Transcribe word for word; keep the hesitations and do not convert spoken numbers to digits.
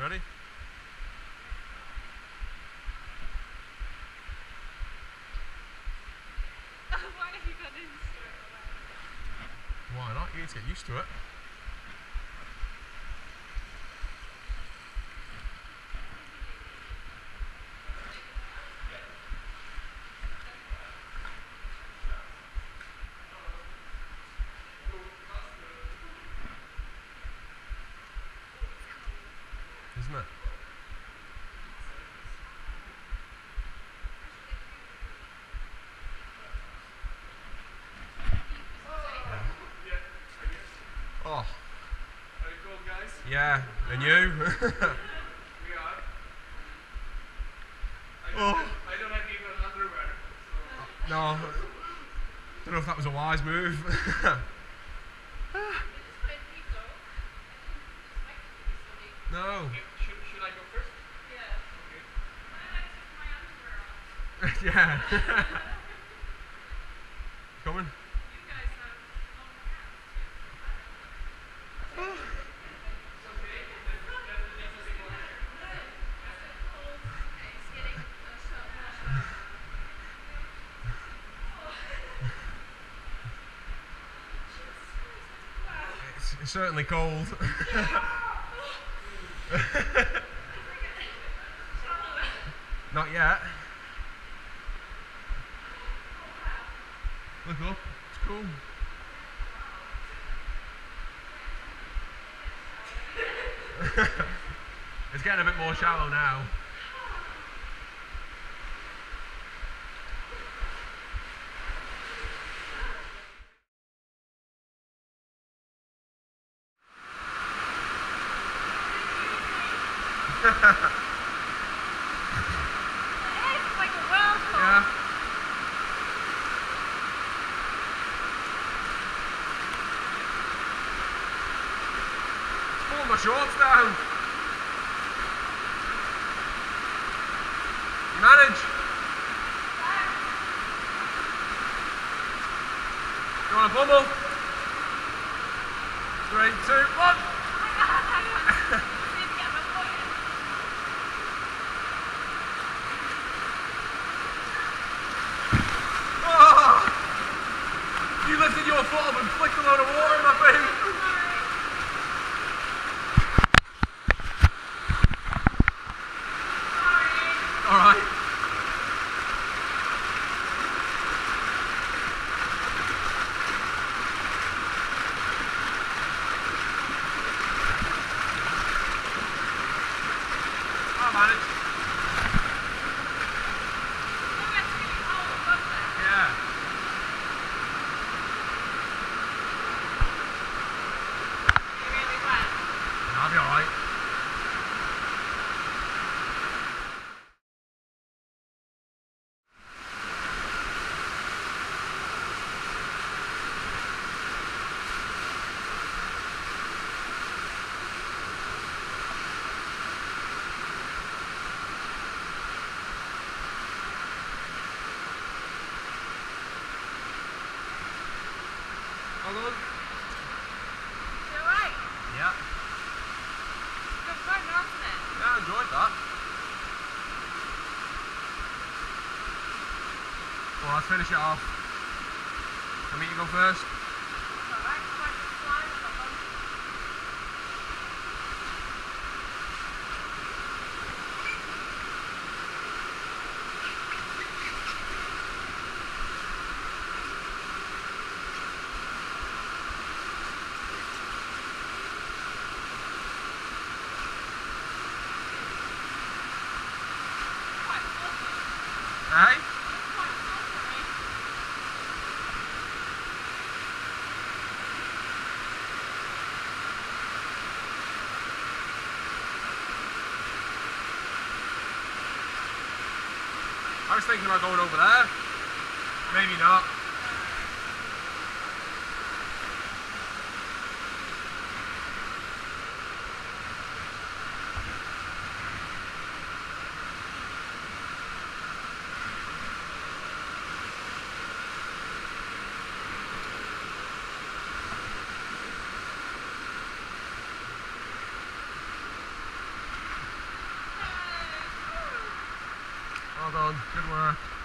Ready? Why have you got in straight away? Why not? You need to get used to it. Isn't it? Oh. Are you cool, guys? Yeah, and you? We are. I don't, Oh. have, I don't have even underwear. So. No. Don't know if that was a wise move. No. Okay, should, should I go first? Yeah. Okay. Yeah. Coming? You guys have long pants. It's, it's certainly cold. Not yet. Look up, it's cool. It's getting a bit more shallow now. It's like a whirlpool. Yeah. Pull my shorts down. You manage. You want a bubble? Three, two, one. Oh! You lifted your foot up and flicked a load of water in my face. Alright. I'll manage. Yeah. I'll be alright. All good? You alright? Yeah. Good fun, wasn't it? Yeah, I enjoyed that. Well, let's finish it off. Can you go first? Alright, come on, just slide on the bum. Quite fluffy. Hey? Quite fluffy. I was thinking about going over there. Maybe not. Good work.